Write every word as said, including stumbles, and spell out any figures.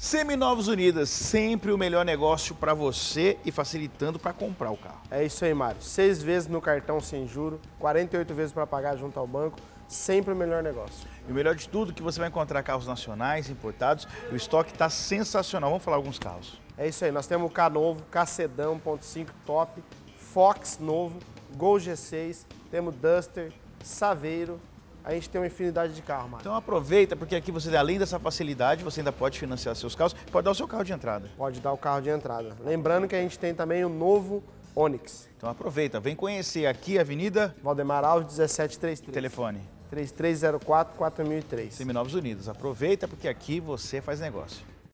Seminovos Unidas, sempre o melhor negócio para você e facilitando para comprar o carro. É isso aí, Mário. Seis vezes no cartão sem juro, quarenta e oito vezes para pagar junto ao banco, sempre o melhor negócio. E o melhor de tudo é que você vai encontrar carros nacionais, importados, e o estoque está sensacional. Vamos falar alguns carros. É isso aí, nós temos o K novo, K Sedã um ponto cinco top, Fox novo, Gol G seis, temos Duster, Saveiro. A gente tem uma infinidade de carro, Mário. Então aproveita, porque aqui você, além dessa facilidade, você ainda pode financiar seus carros, pode dar o seu carro de entrada. Pode dar o carro de entrada. Lembrando que a gente tem também o novo Onix. Então aproveita, vem conhecer aqui a Avenida Valdemar Alves, dezessete trinta e três. Telefone. três três zero quatro, quatro mil e três. Seminovos Unidos. Aproveita, porque aqui você faz negócio.